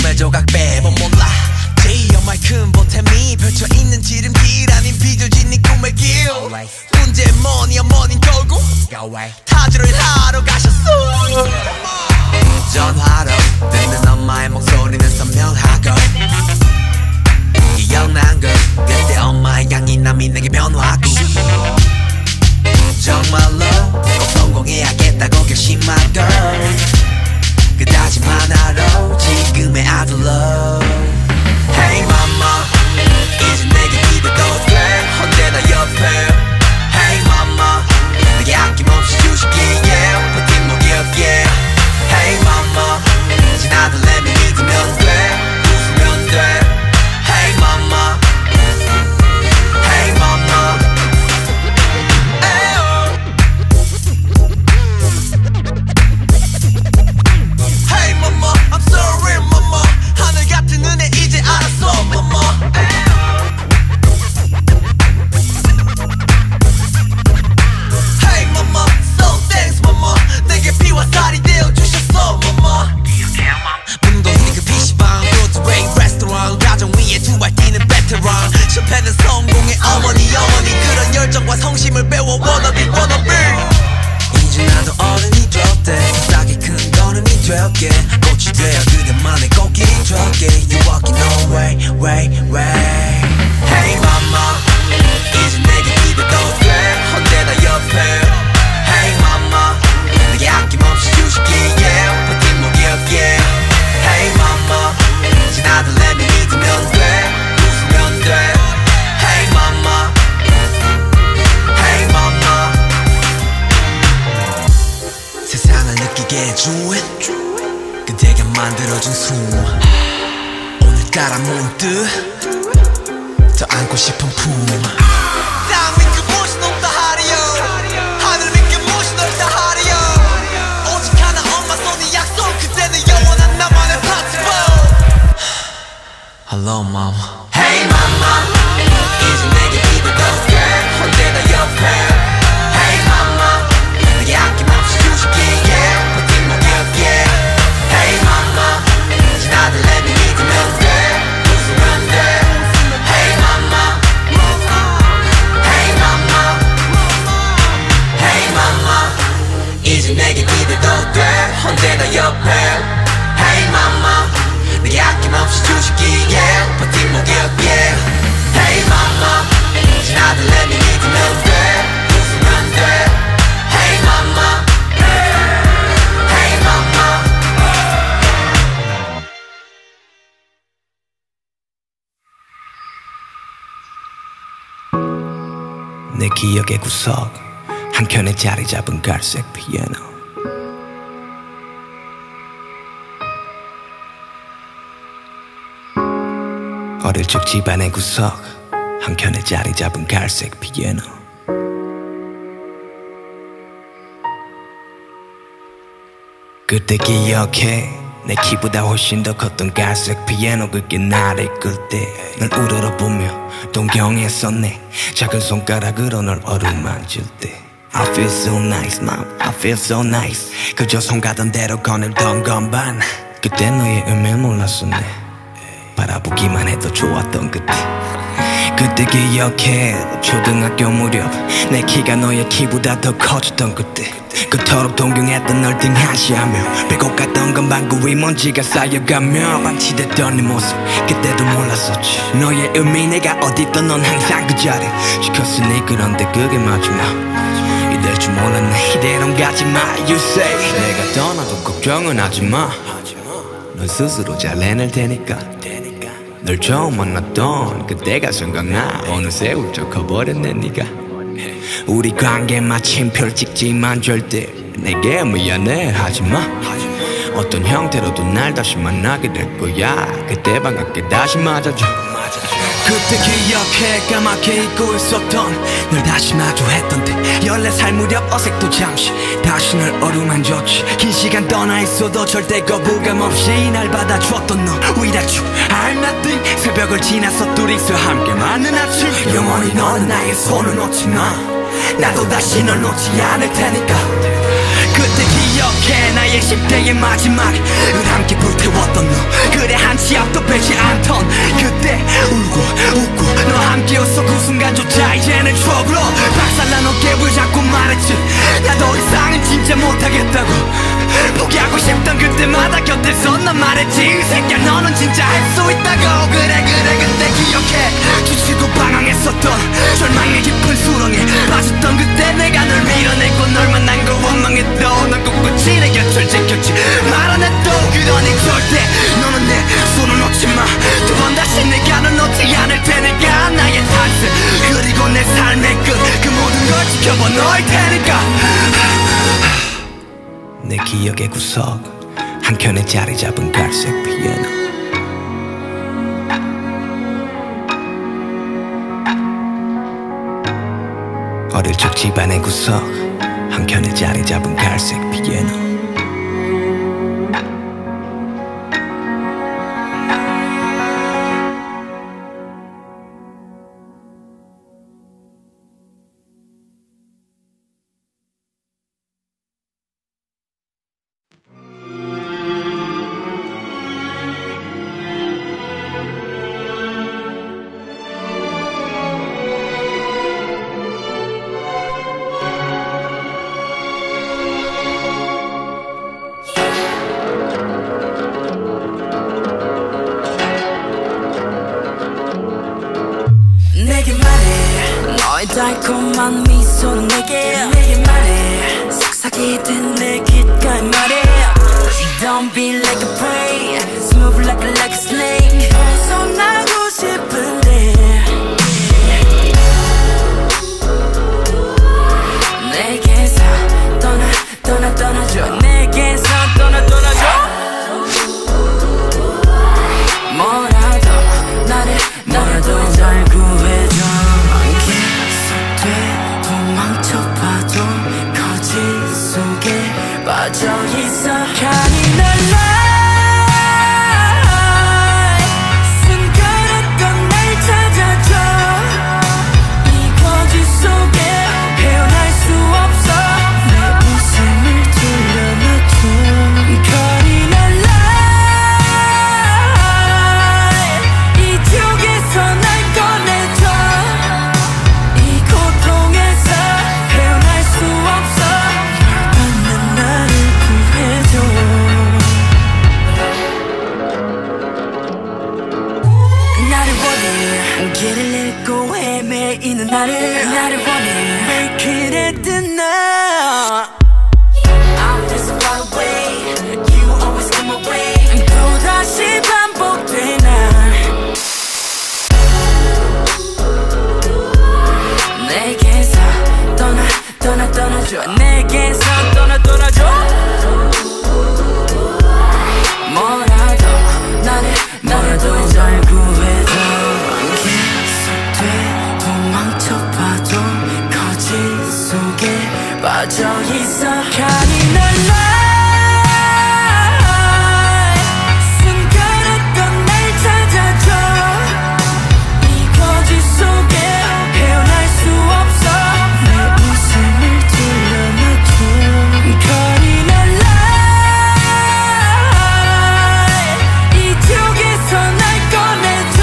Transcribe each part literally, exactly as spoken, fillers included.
꿈의 조각 빼면 몰라 정말 큰 보탬이 펼쳐있는 지름길 아닌 빚어진 네 꿈의 길 문제 뭐니 어머닌 결국 타주를 하러 가셨어 전화로 듣는 엄마의 목소리는 선명하고 기억난 걸 그때 엄마의 강인함이 내게 변화하고 정말로 꼭 성공해야겠다고 결심한 걸 그 다짐 하나로 지금의 아들로 Hey mama 이제 내게 기대도 돼 언제나 옆에 Hey mama 내게 아낌없이 주시기에 버팀목이었기에 Hey mama 이제 나도 let me 믿으면 돼 웃으면 돼 Hey mama Hey mama Hey mama I'm sorry mama 하늘 같은 은혜 이제 알았어 mama Hey mama so thanks mama 내게 피와 살이 되어주셨어 mama 문도 우리 그 피시방 브로드웨이 레스토랑 가정 위에 두 발 뛰는 베테랑 실패는 성공의 어머니 어머니 그런 열정과 성심을 배워 wannabe wannabe 이제 나도 어른이 됐대 세상에 큰 걸음이 될게 꽃이 되어 그대만의 꽃길이 될게 You walking on way way way Hey mama 이제 내게 기대도 돼 언제나 옆에 Hey mama 내게 아낌없이 주시기에 버팀목이었기에 Hey mama 이제 나도 let me 믿으면 돼 웃으면 돼 Hey mama Hey mama 세상을 느끼게 해준 그대가 만들어준 숨 오늘따라 문득 더 안고 싶은 품 땅 밑에 무엇이 높다 하리요 하늘 밑에 무엇이 넓다 하리요 오직 하나 엄마 손이 약속 그때는 영원한 나만의 파티보 Hello mom Hey mama 이제 내게 기대도 돼 언제나 옆에 Hey mama 내게 아낌없이 주시기에 버팀목이었기에 Hey mama 이제 나도 let me 믿으면 돼 웃으면 돼 Hey mama Hey mama Hey mama 이제 내게 기대도 돼 언제나 옆에 Hey mama 내게 아낌없이 주시기에 버팀목이었기에 Hey mama 이제 나도 let me 믿으면 돼 웃으면 돼 Hey mama Hey mama 내 기억의 구석 한켠에 자리 잡은 갈색 피아노 어릴 적 집안의 구석 한켠에 자리 잡은 갈색 피아노 그때 기억해 내 키보다 훨씬 더 컸던 갈색 피아노 그게 나를 이끌 때 널 우러러보며 동경했었네 작은 손가락으로 널 어루만질 때 I feel so nice mom I feel so nice 그저 손 가던 대로 거닐던 건반 그때 너의 의미를 몰랐었네 바라보기만 해도 좋았던 그때 그때 기억해 초등학교 무렵 내 키가 너의 키보다 더 커졌던 그때 그토록 동경했던 널 등한시하며 배고 갔던 건 방구 위 먼지가 쌓여가며 방치됐던 네 모습 그때도 몰랐었지 너의 의미 내가 어딨던 넌 항상 그 자리 지켰으니 그런데 그게 마지막 이럴 줄 몰랐네 이대로 가지마 You say 내가 떠나도 걱정은 하지마 넌 스스로 잘 해낼 테니까 널 처음 만났던 그때가 생각나 어느새 훌쩍 커버렸네 네가 우리 관계 마침 별찍지만 절대 내게 미안해 하지마 어떤 형태로도 날 다시 만나게 될 거야 그때 반갑게 다시 맞아줘 그때 기억해 까맣게 잊고 있었던 널 다시 마주했던 때 열네 살 무렵 어색도 잠시 다시 널 어루만졌지 긴 시간 떠나 있어도 절대 거부감 없이 날 받아줬던 너 Without you I'm nothing 새벽을 지나서 둘이서 함께 맞는 아침 영원히 너는 나의 손을 놓지 마 나도 다시 널 놓지 않을 테니까 그때 기억해 나의 십 대의 마지막을 함께 불태웠던 너 그래 한치 다시 앞도 빼지 않던 그때 울고 웃고 너와 함께였어 그 순간조차 이제는 추억으로 박살난 어깨를 잡고 말했지 나 더 이상은 진짜 못하겠다고 포기하고 싶던 그때마다 곁에서 난 말했지 이 새끼야 너는 진짜 할 수 있다고 그래 그래 그때 기억해 주지도 방황했었던 절망의 깊은 수렁에 빠졌던 그때 내가 널 밀어내고 널 만난 걸 원망했던 넌 꿋꿋이 내 곁을 지켰지 말 안 해도 그러니 절대 너는 내 손을 놓지마 두 번 다시 내가 널 놓지 않을 테니까 나의 탄생 그리고 내 삶의 끝 그 모든 걸 지켜봐 너일 테니까 내 기억의 구석 한켠에 자리 잡은 갈색 피아노 어릴 적 집안의 구석 한켠에 자리 잡은 갈색 피아노 내게 말해 너의 달콤한 미소는 내게 내게 말해 속삭이듯 내 귓가에 말해 Don't be like a prey Smooth like a, like a snake 벗어나고 싶은데 내게서 떠나 떠나 떠나줘 내게서 떠나 떠나줘 뭐라도 나를 너라도 날 구해줘 계속돼 도망쳐봐도 거짓 속에 빠져있어 잔인한 숨가렸던 날 찾아줘 이 거짓 속에 헤어날 수 없어 내 웃음을 돌려놔줘 잔인한 길을 잃고 헤매이는 나를 나를 원해 Make it at the night I'm just far away You always come away 또다시 반복돼 날 내게서 떠나 떠나 떠나줘 내게서 떠나 떠나줘 뭐라도 나를 너라도 날 구해줘 도망쳐봐도 거짓 속에 빠져있어 잔인한 날 숨가렸던 날 찾아줘 이 거짓 속에 헤어날 수 없어 내 웃음을 돌려놔줘 잔인한 날 이쪽에서 날 꺼내줘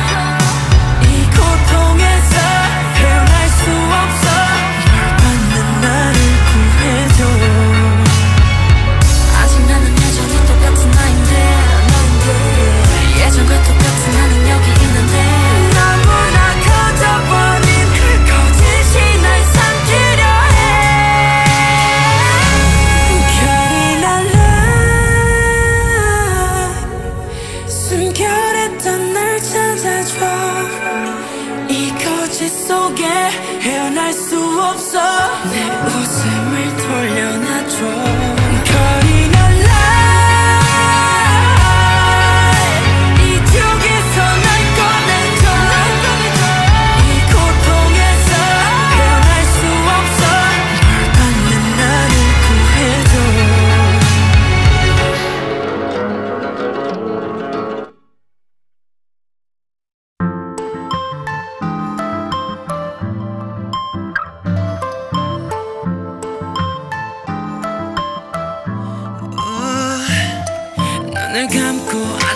속에 헤어날 수 없어 내 웃음을 돌려놔줘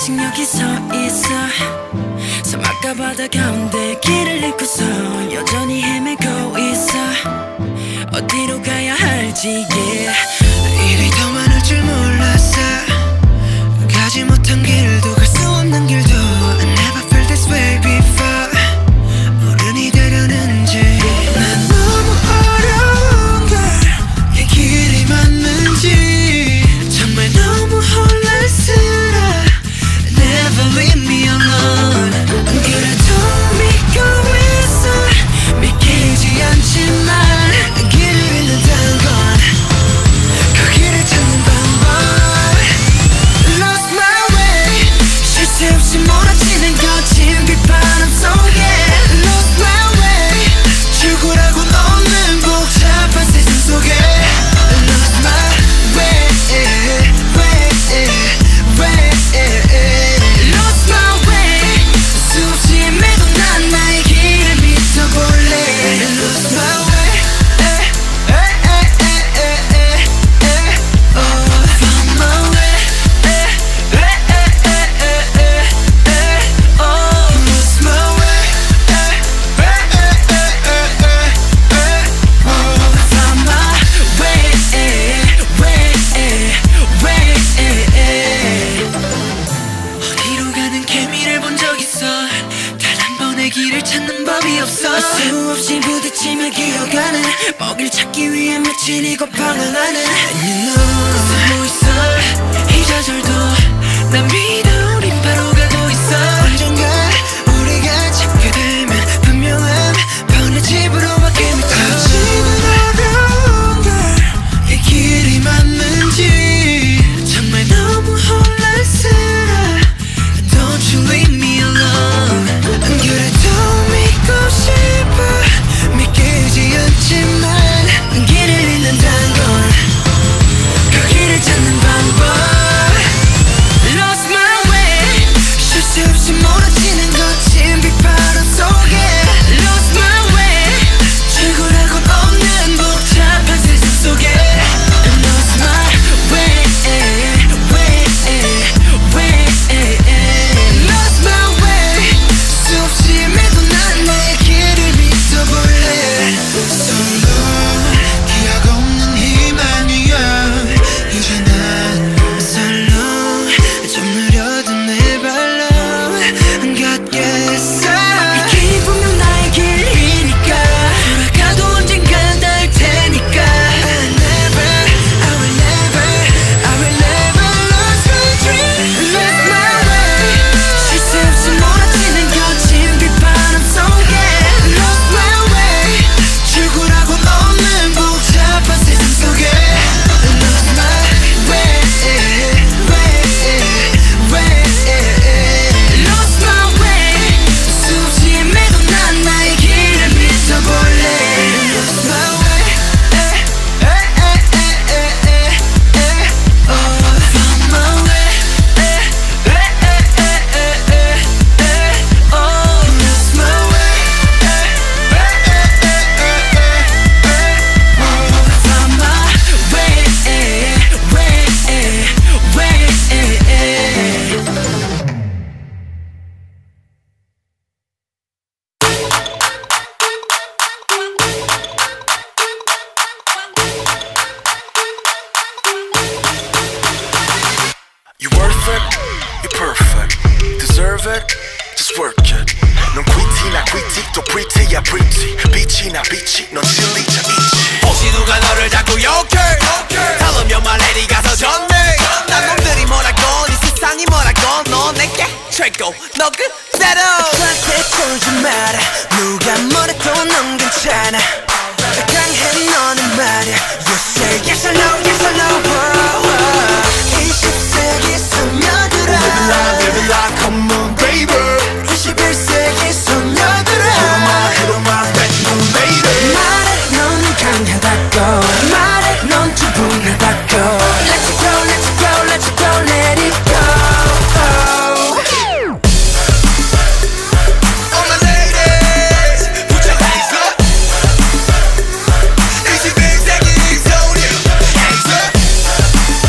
아직 여기 서 있어. 사막과 바다 가운데 길을 잃고서 여전히 헤매고 있어. 어디로 가야 할지 yeah. 일이 더 많을 줄 몰랐어. 가지 못한 길도 갈 수 없는 길도 I never felt this way before. 어른이 되려는지 난 너무 어려운 걸 이 길이 맞는지 정말 너무 혼란스러워. Never leave me alone. 그래도 믿고 있어. 믿기지 않지만 길을 잃는다는 건 그 길을 찾는 방법. Lost my way. 쉴 새 없이 몰아치는 거친 비바람 속에 Lost my way. 출구라곤 없는 복잡한 세상 속에 Lost my way, way, way. Lost my way. 수없이 헤매도 난 나의 길을 믿어볼래. Lost my way. Found my way. Lost my way. Found my way, way, way. 어디로 가는 개미를 본 적 있어. 단 한 번의 길을 찾는 법이 없어. 수없이 부딪히며 기어가는 먹이를 찾기 위해 며칠이 곧 방황하는 And you know 숨어 있어. 이 좌절도 난 믿어. 우린 바로 가고 있어. 언젠가 우리가 찾게 되면 분명한 편의 집으로 바뀔 믿어. 아직은 어려운 걸 이 길이 맞는지 정말 너무 혼란스러워. Don't you leave me alone. 그래도 믿고 싶어. 믿기지 않지만 길을 잃는다는 건 그 길을 찾는 방법. Lost my way. 쉴 새 없이 몰아치는 거친 비바람 속에 Lost my way. 출구라곤 없는 복잡한 세상 속에 Lost my way, way, way. Lost my way. 수없이 헤매도 난 나의 길을 믿어볼래. Solo 기억 없는 희망이야. 이제 난 살로 좀 느려도 내 발로 걷겠어. 이 길이 분명 나의 길이니까 돌아가도 언젠간 닿을 테니까 I never, I will never, I will never lose my dream. Lost my way. 쉴 새 없이 몰아치는 거친 비바람 속에 Lost my way. 출구라곤 없는 복잡한 세상 속에 Lost my way, way, way. Lost my way. 수없이 헤매도 난 나의 길을 믿어볼래. Lost my way. Found my way. Lost my way. Found my way, way, way. You worth it, you perfect, deserve it, just work it. 넌 quity나 quity, 또 pretty야 pretty. 빛이 나 빛이, 넌 진리자 있지. 혹시 누가 너를 자꾸 욕해 Tell them you're my lady 가서 전해. 난 놈들이 뭐라건 이 세상이 뭐라건 너 내게 최고 너 그대로. 나한테 쫄지 마라. 누가 뭐래도 넌 괜찮아. 강해 너는 말야. You say yes or no, yes or no. 이십 세기 소녀들아 Live it life, live it life, come on baby. 이십일 세기 소녀들아 Hit 'em up, hit 'em up, that new lady. 말해 넌 강하다고. 말해 넌 충분하다고. Let's go, let's go, let's go, let it go. All my ladies, put your hands up. 이십일 세기 소녀, hands up.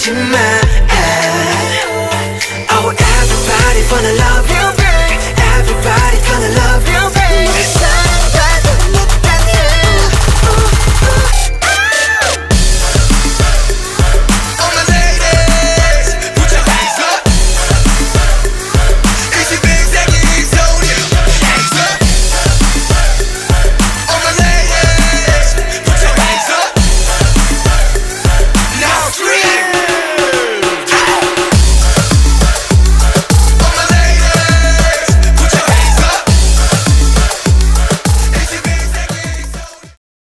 하지마